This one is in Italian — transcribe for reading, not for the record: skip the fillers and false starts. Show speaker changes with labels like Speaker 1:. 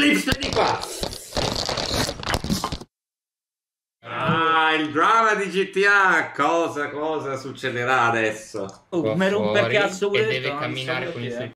Speaker 1: Flips di qua. Ah, il drama di GTA. Cosa succederà adesso?
Speaker 2: Oh, mi rompe il
Speaker 3: Fuori,
Speaker 2: cazzo
Speaker 3: e
Speaker 2: pure
Speaker 3: deve
Speaker 2: detto, non so
Speaker 3: camminare con i
Speaker 2: perché.
Speaker 3: suoi